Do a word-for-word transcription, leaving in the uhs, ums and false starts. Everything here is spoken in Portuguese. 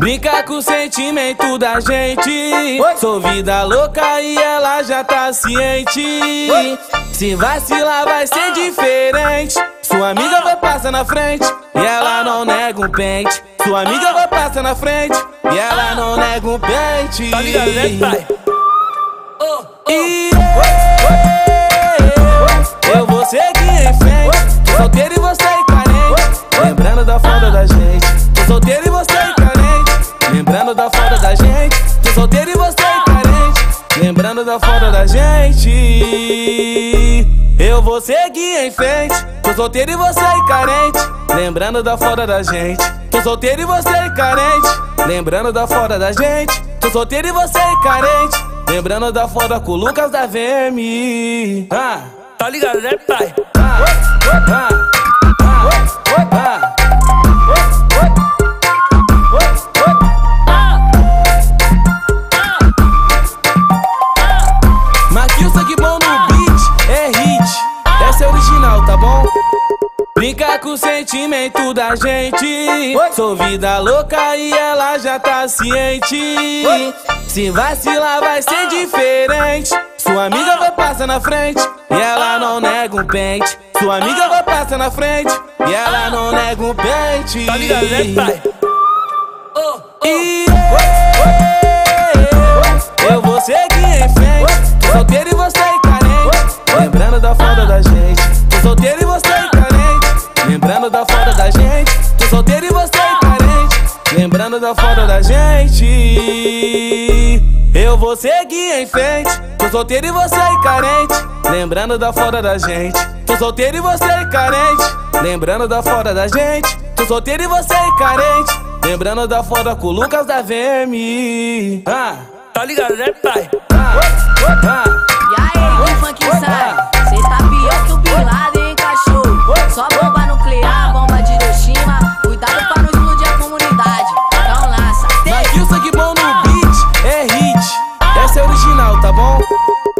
Brinca com o sentimento da gente. Oi. Sou vida louca e ela já tá ciente. Oi. Se vacilar vai ser diferente. Sua amiga vai passar na frente e ela não nega um pente. Sua amiga vai passar na frente e ela não nega um pente. Tá ligado, né, pai? E eu, eu vou seguir em frente. Tô solteiro e você é carente. Lembrando da foda da gente. Tô solteiro e você é carente. Lembrando da foda da gente. Tô solteiro e você é carente. Lembrando da foda da gente. Eu vou seguir em frente. Tô solteiro e você é carente. Lembrando da foda da gente. Tô solteiro e você é carente. Lembrando da foda da gente. Tô solteiro e você é carente. Lembrando da foda com o Lucas da V M. Ah, Tá ligado, né, pai? ah, ah, ah, ah. Marquinhos sangue bom no beat, é hit. Essa é original, tá bom? Brinca com o sentimento da gente. Oi. Sou vida louca e ela já tá ciente. Oi. Se vacilar vai ser diferente. Sua amiga vai passar na frente e ela não nega um pente. Sua amiga vai passar na frente e ela não nega um pente. Tá ligado, né, pai? E eu, eu vou seguir em frente. Tô solteiro e você é carente. Lembrando da foda da gente. Tô solteiro e você é carente. Lembrando da foda da gente. Tô solteiro e você é carente. Lembrando da foda da gente. Eu vou seguir em frente. Tô solteiro e você é carente. Lembrando da foda da gente. Tô solteiro e você é carente. Lembrando da foda da gente. Tô solteiro e você é carente. Lembrando da foda com o Lucas da V M. Ah, Tá ligado, né, pai? ah, ah. E aí, o funk sai. Cê tá pior que o Bin Laden, hein, cachorro? Só bomba nuclear, bomba de Hiroshima. Cuidado pra não explodir a comunidade. Então lança. Marquinhos sangue bom no beat, é hit. Essa é original, tá bom?